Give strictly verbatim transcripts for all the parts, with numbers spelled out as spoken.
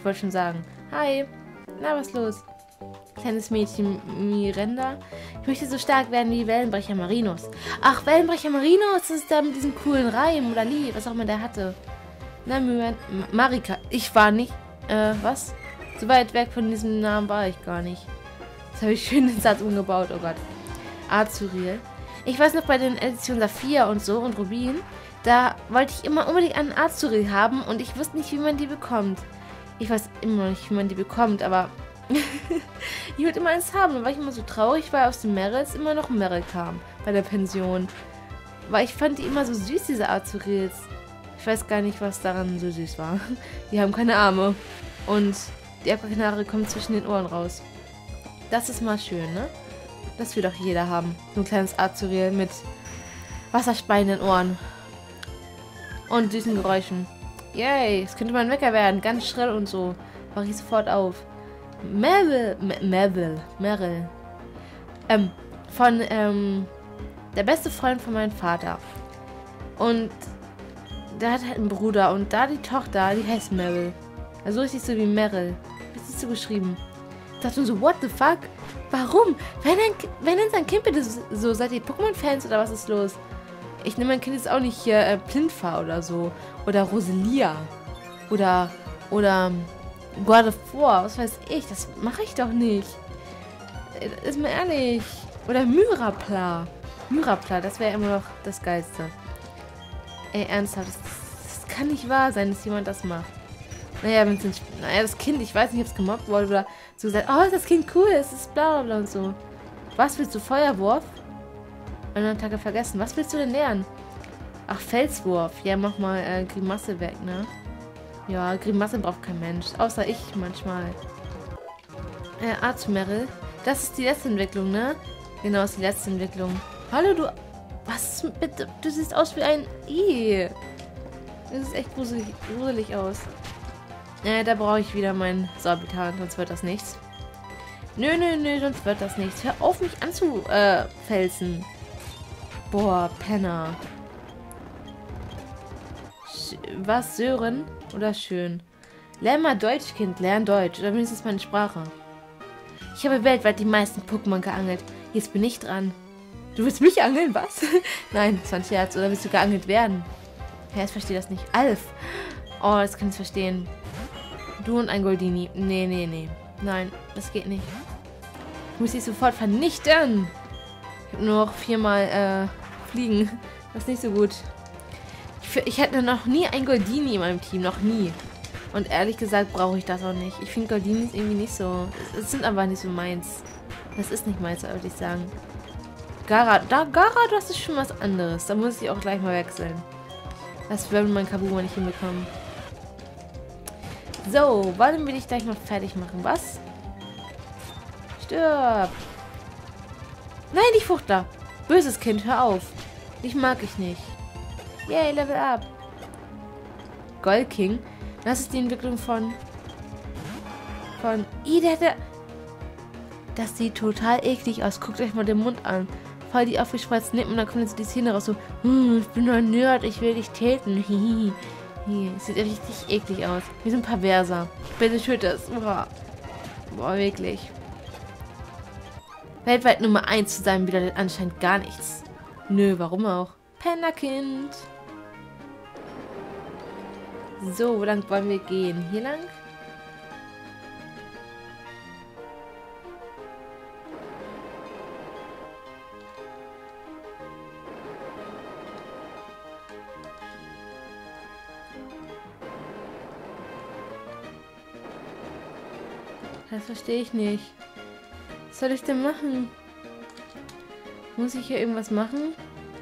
Ich wollte schon sagen. Hi. Na, was los? Kleines Mädchen Miranda. Ich möchte so stark werden wie Wellenbrecher Marinos. Ach, Wellenbrecher Marinos, das ist da mit diesem coolen Reim oder Lied, was auch immer der hatte. Na, Marika. Ich war nicht. Äh, was? So weit weg von diesem Namen war ich gar nicht. Das habe ich schön den Satz umgebaut, oh Gott. Azuriel. Ich weiß noch bei den Editionen Saphir und so und Rubin, da wollte ich immer unbedingt einen Azuriel haben und ich wusste nicht, wie man die bekommt. Ich weiß immer noch nicht, wie man die bekommt, aber ich wollte immer eins haben. Da war ich immer so traurig, weil aus den Merrills immer noch ein Merrill kam bei der Pension. Weil ich fand die immer so süß, diese Azuriels. Ich weiß gar nicht, was daran so süß war. Die haben keine Arme. Und die Aquakanare kommen zwischen den Ohren raus. Das ist mal schön, ne? Das will doch jeder haben. So ein kleines Azuriel mit wasserspeienden Ohren. Und süßen Geräuschen. Yay, es könnte mal ein Wecker werden. Ganz schrill und so. Mach ich sofort auf. Merrill. Merrill. Merrill. Ähm, von, ähm, der beste Freund von meinem Vater. Und der hat halt einen Bruder. Und da die Tochter, die heißt Merrill. Also richtig so wie Merrill. Richtig so geschrieben. Ich dachte nur so, what the fuck? Warum? Wer nennt, wer nennt sein Kind bitte so? Seid ihr Pokémon-Fans oder was ist los? Ich nenne mein Kind jetzt auch nicht hier äh, Plintfa oder so. Oder Roselia. Oder, oder God of War. Was weiß ich. Das mache ich doch nicht. Ist mir ehrlich. Oder Myrapla. Myrapla, das wäre immer noch das Geilste. Ey, ernsthaft. Das, das kann nicht wahr sein, dass jemand das macht. Naja, wenn es naja, das Kind, ich weiß nicht, ob es gemobbt wurde oder so gesagt, oh, ist das Kind cool, es ist bla bla bla und so. Was willst du? Feuerwurf? Anderen Tage vergessen. Was willst du denn lernen? Ach, Felswurf. Ja, mach mal äh, Grimasse weg, ne? Ja, Grimasse braucht kein Mensch. Außer ich manchmal. Äh, Azumarill. Das ist die letzte Entwicklung, ne? Genau, ist die letzte Entwicklung. Hallo, du... Was bitte? Du siehst aus wie ein I. Das sieht echt gruselig, gruselig aus. Äh, da brauche ich wieder meinen Sorbitan, sonst wird das nichts. Nö, nö, nö, sonst wird das nichts. Hör auf, mich anzufelsen. Äh, Boah, Penner. Sch was, Sören? Oder schön? Lern mal Deutsch, Kind. Lern Deutsch. Oder wenigstens meine Sprache. Ich habe weltweit die meisten Pokémon geangelt. Jetzt bin ich dran. Du willst mich angeln? Was? Nein, das war ein Scherz. Oder willst du geangelt werden? Ja, ich verstehe das nicht. Alf. Oh, das kann ich verstehen. Du und ein Goldini. Nee, nee, nee. Nein, das geht nicht. Ich muss dich sofort vernichten. Ich habe nur noch viermal äh, fliegen. Das ist nicht so gut. Ich, ich hatte noch nie ein Goldini in meinem Team. Noch nie. Und ehrlich gesagt brauche ich das auch nicht. Ich finde Goldinis irgendwie nicht so... Es sind aber nicht so meins. Das ist nicht meins, würde ich sagen. Gara, da, Gara, das ist schon was anderes. Da muss ich auch gleich mal wechseln. Das wird mein Kabuma nicht hinbekommen. So, wollen wir dich gleich mal fertig machen? Was? Stirb! Nein, nicht Fuchtler! Böses Kind, hör auf! Dich mag ich nicht. Yay, Level up! Gold King? Das ist die Entwicklung von... Von... Ih, der, der... Das sieht total eklig aus. Guckt euch mal den Mund an. Voll die aufgespreizten Lippen und dann kommen jetzt die Zähne raus. So, hm, ich bin ein Nerd, ich will dich töten. Hihi. Hier, sieht richtig eklig aus. Wie so ein Perverser. Bitte töte es. Boah. Boah, wirklich. Weltweit Nummer eins zu sein bedeutet anscheinend gar nichts. Nö, warum auch? Pennerkind. So, wo lang wollen wir gehen? Hier lang? Das verstehe ich nicht. Was soll ich denn machen? Muss ich hier irgendwas machen?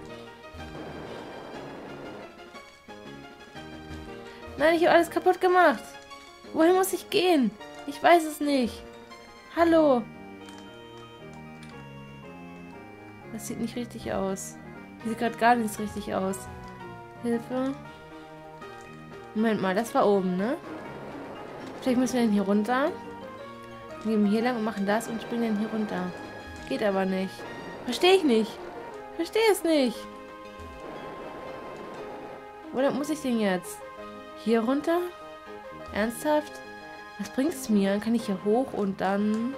Nein, ich habe alles kaputt gemacht. Wohin muss ich gehen? Ich weiß es nicht. Hallo. Das sieht nicht richtig aus. Das sieht gerade gar nichts richtig aus. Hilfe. Moment mal, das war oben, ne? Vielleicht müssen wir dann hier runter. Wir gehen hier lang und machen das und springen dann hier runter. Geht aber nicht. Verstehe ich nicht. Verstehe es nicht. Wo muss ich denn jetzt? Hier runter? Ernsthaft? Was bringt es mir? Dann kann ich hier hoch und dann...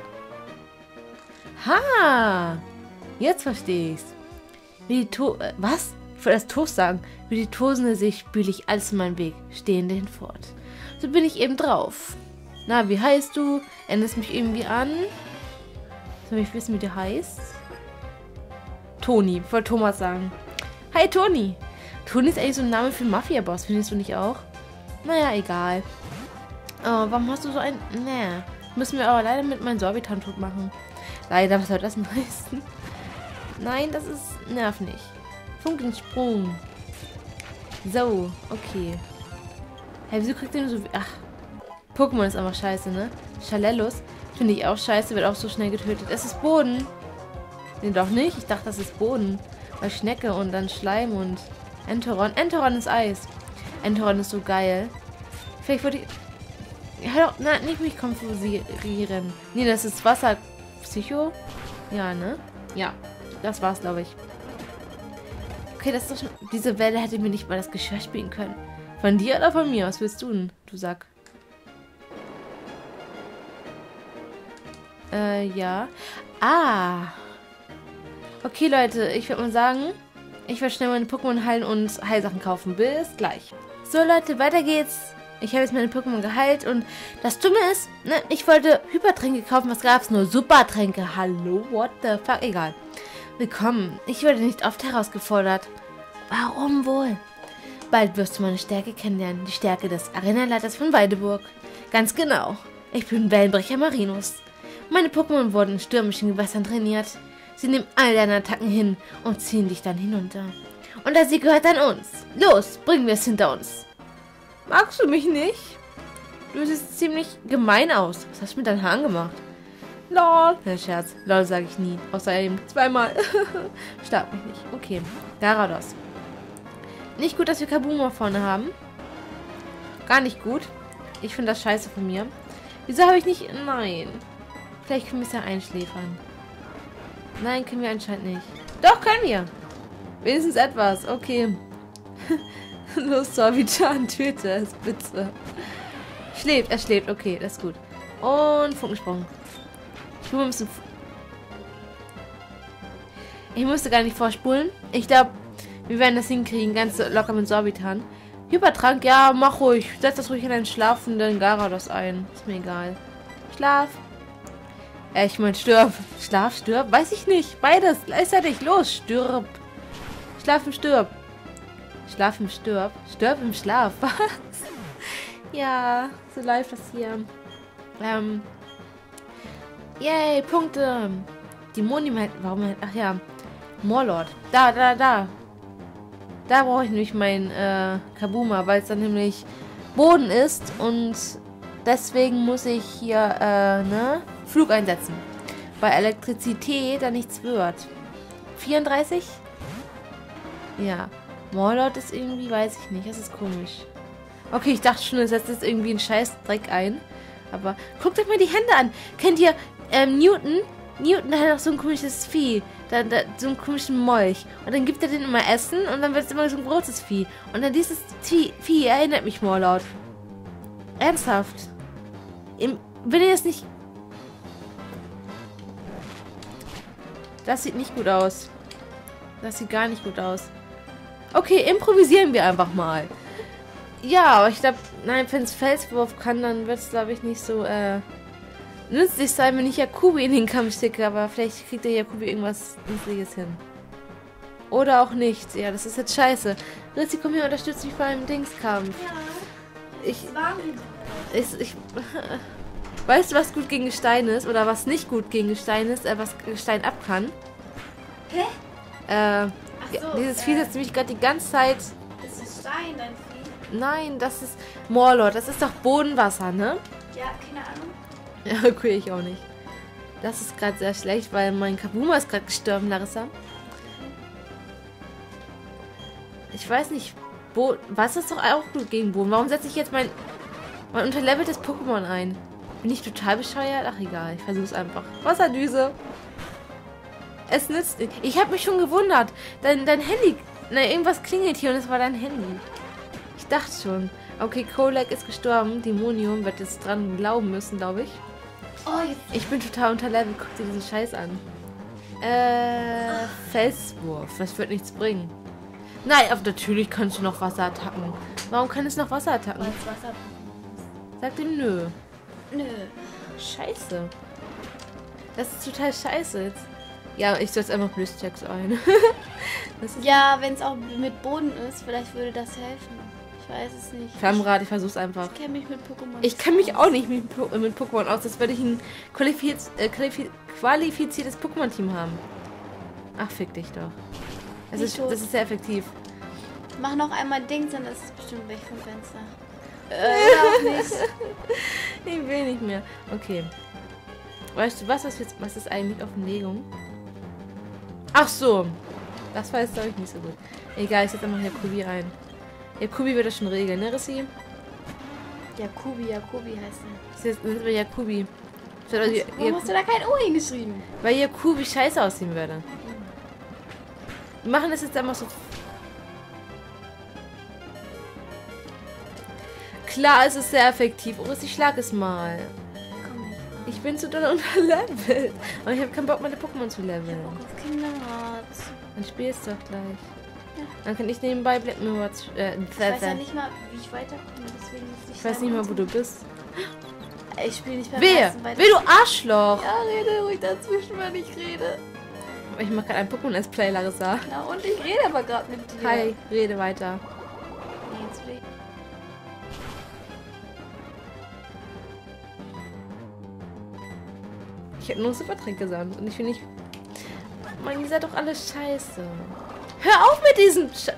Ha! Jetzt verstehe ich's. Wie die To... Äh, was? Ich wollte das Toast sagen. Wie die tosende sich spüle ich alles in meinen Weg, stehende hinfort. So bin ich eben drauf. Na, wie heißt du? Erinnerst mich irgendwie an? Soll ich wissen, wie du heißt? Toni. Ich wollte Thomas sagen. Hi, Toni. Toni ist eigentlich so ein Name für einen Mafia-Boss, findest du nicht auch? Naja, egal. Oh, warum hast du so ein... Naja. Müssen wir aber leider mit meinem Sorbitan tot machen. Leider, was soll das denn heißen? Nein, das ist... Nerv nicht. Funkensprung. So, okay. Hey, wieso kriegt ihr nur so... Ach. Pokémon ist einfach scheiße, ne? Schalellus finde ich auch scheiße, wird auch so schnell getötet. Es ist Boden. Nee, doch nicht. Ich dachte, das ist Boden. Weil Schnecke und dann Schleim und Enteron. Enteron ist Eis. Enteron ist so geil. Vielleicht würde ich... Ja, doch, na, nicht mich konfusieren. Nee, das ist Wasser... Psycho? Ja, ne? Ja, das war's, glaube ich. Okay, das ist doch schon... Diese Welle hätte mir nicht mal das Geschirr spielen können. Von dir oder von mir? Was willst du denn, du Sack? Äh, ja. Ah. Okay, Leute, ich würde mal sagen, ich werde schnell meine Pokémon heilen und Heilsachen kaufen. Bis gleich. So, Leute, weiter geht's. Ich habe jetzt meine Pokémon geheilt und das Dumme ist, ne, ich wollte Hypertränke kaufen. Was gab's nur? Supertränke. Hallo? What the fuck? Egal. Willkommen. Ich werde nicht oft herausgefordert. Warum wohl? Bald wirst du meine Stärke kennenlernen. Die Stärke des Arenaleiters von Weideburg. Ganz genau. Ich bin Wellenbrecher Marinus. Meine Pokémon wurden in stürmischen Gewässern trainiert. Sie nehmen all deine Attacken hin und ziehen dich dann hinunter. Und der Sieg gehört an uns. Los, bringen wir es hinter uns. Magst du mich nicht? Du siehst ziemlich gemein aus. Was hast du mit deinen Haaren gemacht? Lol. Der Scherz. Lol sage ich nie. Außer eben zweimal. Starb mich nicht. Okay. Garados. Nicht gut, dass wir Kabuma vorne haben. Gar nicht gut. Ich finde das scheiße von mir. Wieso habe ich nicht... Nein. Vielleicht können wir es ja einschläfern. Nein, können wir anscheinend nicht. Doch, können wir. Wenigstens etwas. Okay. Los, Sorbitan, töte es, bitte. Schläft, er schläft. Okay, das ist gut. Und Funkensprung. Ich muss ein bisschen... Ich musste gar nicht vorspulen. Ich glaube, wir werden das hinkriegen. Ganz locker mit Sorbitan. Hypertrank, ja, mach ruhig. Setz das ruhig in einen schlafenden Garados ein. Ist mir egal. Schlaf. Äh, ich meine, stirb. Schlaf, stirb? Weiß ich nicht. Beides. Gleichzeitig. Los, stirb. Schlaf im Stirb. Schlaf im Stirb. Stirb im Schlaf. Was? Ja, so läuft das hier. Ähm. Yay, Punkte. Die Moni halt. Warum? Ach ja. Morlord. Da, da, da. Da brauche ich nämlich mein äh, Kabuma, weil es dann nämlich Boden ist und deswegen muss ich hier äh, ne, Flug einsetzen. Bei Elektrizität da nichts wird. vierunddreißig? Ja. Morlord ist irgendwie, weiß ich nicht, das ist komisch. Okay, ich dachte schon, es setzt jetzt irgendwie einen scheiß Dreck ein. Aber guckt euch mal die Hände an. Kennt ihr ähm, Newton? Newton hat auch so ein komisches Vieh. Da, da, so einen komischen Molch. Und dann gibt er den immer Essen und dann wird es immer so ein großes Vieh. Und dann dieses Vieh, Vieh erinnert mich Morlord. Ernsthaft. Im, wenn ihr es nicht... Das sieht nicht gut aus. Das sieht gar nicht gut aus. Okay, improvisieren wir einfach mal. Ja, aber ich glaube, nein, wenn es Felswurf kann, dann wird es, glaube ich, nicht so, äh... nützlich sein, wenn ich Jakubi in den Kampf schicke, aber vielleicht kriegt der Jakubi irgendwas Nützliches hin. Oder auch nicht. Ja, das ist jetzt scheiße. Ritzi, komm hier, unterstützt mich vor einem Dingskampf. Ja. Ich, ich, ich, weißt du, was gut gegen Gestein ist? Oder was nicht gut gegen Gestein ist? Äh, was Gestein ab kann? Hä? Äh, Ach so, dieses äh, Vieh setzt mich gerade die ganze Zeit... Ist das Stein, dein Vieh? Nein, das ist Morlord. Das ist doch Bodenwasser, ne? Ja, keine Ahnung. Ja, okay, ich auch nicht. Das ist gerade sehr schlecht, weil mein Kabuma ist gerade gestorben, Larissa. Ich weiß nicht. Bo Was ist doch auch gut gegen Boden? Warum setze ich jetzt mein, mein unterleveltes Pokémon ein? Bin ich total bescheuert? Ach egal, ich versuch's einfach. Wasserdüse. Es nützt nicht. Ich habe mich schon gewundert. Dein, dein Handy... Na, irgendwas klingelt hier und es war dein Handy. Ich dachte schon. Okay, Kolek ist gestorben. Demonium wird jetzt dran glauben müssen, glaube ich. Oh, jetzt. Ich bin total unter Level. Guck dir diesen Scheiß an. Äh, Felswurf. Das wird nichts bringen. Nein, aber natürlich kannst du noch Wasserattacken. Warum kann es noch Wasserattacken? Weil's Wasser. Sag dem nö. Nö. Scheiße. Das ist total scheiße jetzt. Ja, ich setze einfach Blitzchecks ein. Das ist Ja, wenn es auch mit Boden ist, vielleicht würde das helfen. Ich weiß es nicht. Flammrad, ich versuch's einfach. Ich kenne mich mit Pokémon. Ich kenne mich auch nicht mit, Po- mit Pokémon aus, als würde ich ein qualifiz äh, qualifi qualifiziertes Pokémon-Team haben. Ach, fick dich doch. Das Nicht ist, tot. das ist sehr effektiv. Mach noch einmal Dings, dann ist es bestimmt weg vom Fenster. Äh, auch nicht. Ich will nicht mehr. Okay. Weißt du was, was, jetzt, was ist eigentlich Offenlegung? Ach so. Das war jetzt, glaube ich, nicht so gut. Egal, ich setze einfach Jakubi ein. Jakubi wird das schon regeln, ne, Rissi? Jakubi, Jakubi heißt er. Ich setze jetzt Jakubi. Statt also, Warum hast du da kein O hingeschrieben? weil Jakubi scheiße aussehen würde. Wir machen das jetzt einfach so. Klar, es ist sehr effektiv. Oh, ich schlag es mal. Komm nicht. Ich bin zu doll unterlevelt. Und ich habe keinen Bock, meine Pokémon zu leveln. Bock auf Kinderarzt. Dann spielst du doch gleich. Ja. Dann kann ich nebenbei Black Mirror... Äh, Ich weiß ja nicht mal, wie ich weiterkomme, deswegen muss ich ich weiß nicht mal, wo du bist. Ich spiele nicht beim Wer? ersten weiter. Wer, du Arschloch! Ja, rede ruhig dazwischen, wenn ich rede. Ich mache gerade ein Pokémon als Play, Larissa. Na und ich rede aber gerade mit dir. Hi, rede weiter. Nee, jetzt will ich. Ich hätte nur Supertränk gesandt. Und ich finde nicht... Mann, ihr seid doch alle scheiße. Hör auf mit diesem... Sche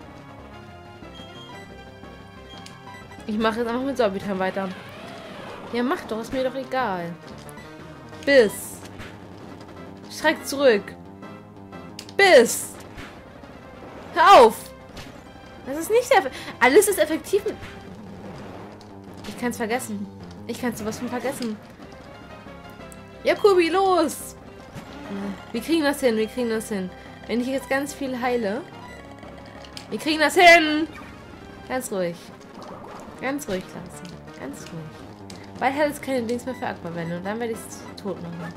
ich mache jetzt einfach mit Sorbitan weiter. Ja, mach doch. Ist mir doch egal. Bis. Schreck zurück. Bis. Hör auf. Das ist nicht sehr... Alles ist effektiv. Ich kann es vergessen. Ich kann sowas von vergessen. Jakobi, los! Wir kriegen das hin, wir kriegen das hin. Wenn ich jetzt ganz viel heile. Wir kriegen das hin! Ganz ruhig. Ganz ruhig lassen. Ganz ruhig. Weil hat jetzt keine Dings mehr für Aquavende und dann werde ich es tot machen.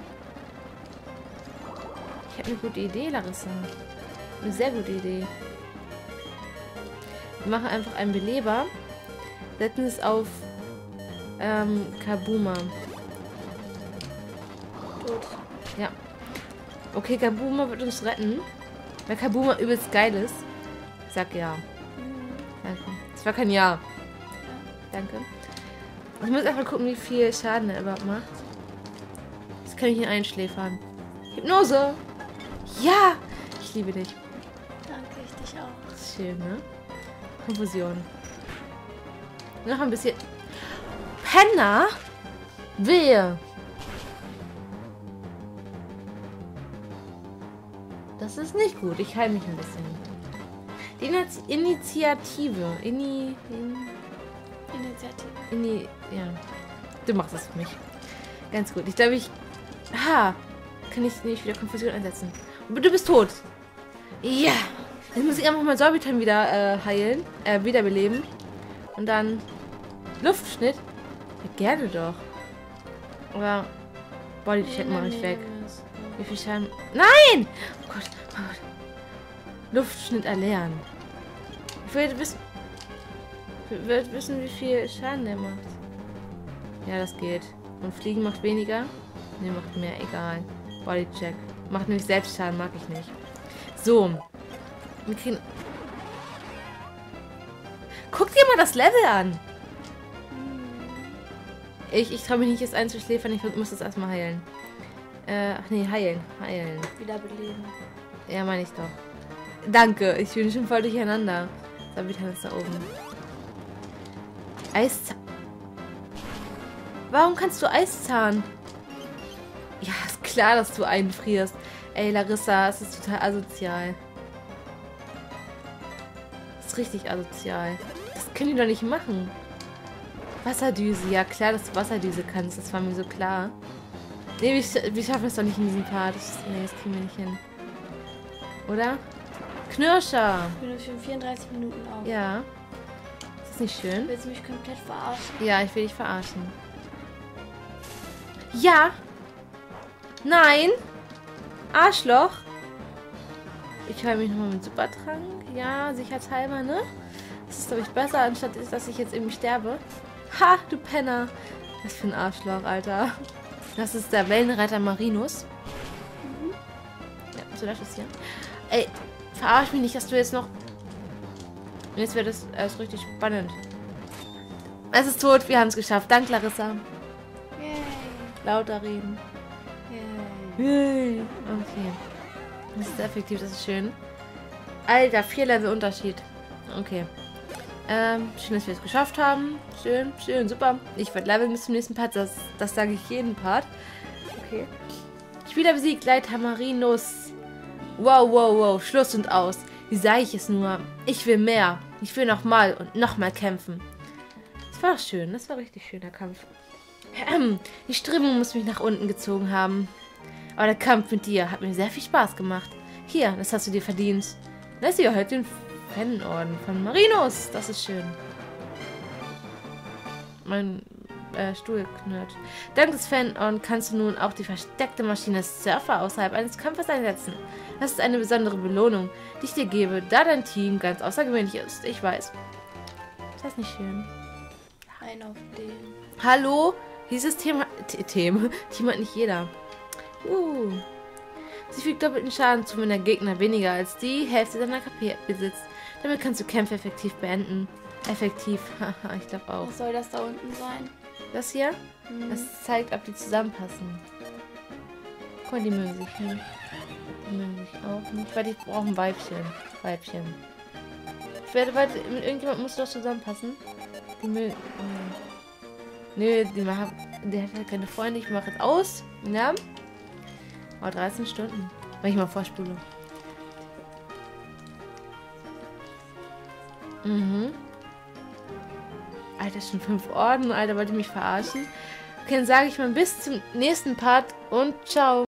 Ich habe eine gute Idee, Larissa. Eine sehr gute Idee. Wir machen einfach einen Beleber. Setzen es auf ähm, Kabuma. Gut. Ja. Okay, Kabuma wird uns retten. Weil Kabuma übelst geil ist. Ich sag ja. Danke. Das war kein Ja. Danke. Ich muss einfach gucken, wie viel Schaden er überhaupt macht. Jetzt kann ich ihn einschläfern. Hypnose! Ja! Ich liebe dich. Danke, ich dich auch. Das ist schön, ne? Konfusion. Noch ein bisschen. Penner? Wehe! Das ist nicht gut. Ich heile mich ein bisschen. Die Initi- Initiative. Ini, in, Initiative. Ini, ja. Du machst das für mich. Ganz gut. Ich glaube, ich... Ha! Kann ich nicht wieder Konfusion einsetzen. Aber du bist tot. Ja! Jetzt muss ich einfach mal Sorbitan wieder äh, heilen. Äh, wiederbeleben. Und dann... Luftschnitt? Ja, gerne doch. Aber... Bodycheck mache ich weg. Wie viel Schaden... Nein! Oh Gott, oh Gott. Luftschnitt erlernen. Ich will wissen... Ich will wissen, wie viel Schaden der macht. Ja, das geht. Und Fliegen macht weniger. Ne, macht mehr. Egal. Bodycheck. Macht nämlich Selbstschaden, mag ich nicht. So. Wir kriegen... Guck dir mal das Level an! Ich, ich traue mich nicht, jetzt einzuschläfern. Ich muss das erstmal heilen. Äh, ach nee, heilen. Heilen. Wiederbeleben. Ja, meine ich doch. Danke, ich bin schon voll durcheinander. Sorbitan ist da oben. Eiszahn. Warum kannst du Eiszahn? Ja, ist klar, dass du einfrierst. Ey, Larissa, es ist total asozial. Das ist richtig asozial. Das können die doch nicht machen. Wasserdüse. Ja, klar, dass du Wasserdüse kannst. Das war mir so klar. Nee, wir, sch wir schaffen es doch nicht in diesem Part. Das, nee, das kriegen wir nicht hin. Oder? Knirscher. Ich bin für vierunddreißig Minuten auf. Ja. ist nicht schön. Willst du mich komplett verarschen? Ja, ich will dich verarschen. Ja. Nein. Arschloch. Ich heile mich nochmal mit Supertrank. Ja, sicherheitshalber, ne? Das ist, glaube ich, besser, anstatt dass ich jetzt irgendwie sterbe. Ha, du Penner. Was für ein Arschloch, Alter. Das ist der Wellenreiter Marinus. Mhm. Ja, so das ist hier. Ey, verarsch mich nicht, dass du jetzt noch... Jetzt wird es erst richtig spannend. Es ist tot, wir haben es geschafft. Dank, Larissa. Yay. Lauter reden. Yay. Yay. Okay. Das ist effektiv, das ist schön. Alter, vier Level Unterschied. Okay. Ähm, schön, dass wir es geschafft haben. Schön, schön, super. Ich werde leveln bis zum nächsten Part. Das, das sage ich jeden Part. Okay. Spieler besiegt, Leiter Marinus. Wow, wow, wow. Schluss und aus. Wie sage ich es nur? Ich will mehr. Ich will nochmal und nochmal kämpfen. Das war doch schön. Das war richtig schöner Kampf. Die Strömung muss mich nach unten gezogen haben. Aber der Kampf mit dir hat mir sehr viel Spaß gemacht. Hier, das hast du dir verdient. Das hier halt den Fanorden von Marinus. Das ist schön. Mein äh, Stuhl knurrt. Dank des Fanorden kannst du nun auch die versteckte Maschine Surfer außerhalb eines Kampfes einsetzen. Das ist eine besondere Belohnung, die ich dir gebe, da dein Team ganz außergewöhnlich ist. Ich weiß. Ist das nicht schön? Ein auf den. Hallo? Dieses Thema... Thema... Team hat nicht jeder. Uh. Sie fügt doppelten Schaden zu, wenn der Gegner weniger als die Hälfte seiner K P besitzt. Damit kannst du Kämpfe effektiv beenden. Effektiv. Haha, ich glaube auch. Was soll das da unten sein? Das hier? Hm. Das zeigt, ob die zusammenpassen. Guck mal, die mögen sich nicht. Die mögen sich auch nicht, weil die brauchen Weibchen. Weibchen. Ich werde, weil mit irgendjemand muss doch zusammenpassen. Die mögen... Nö, die machen... Der hat halt keine Freunde. Ich mache jetzt aus. Ja. Oh, dreizehn Stunden. Wenn ich mal vorspule. Mhm. Alter, schon fünf Orden. Alter, wollt ihr mich verarschen? Okay, dann sage ich mal bis zum nächsten Part und ciao.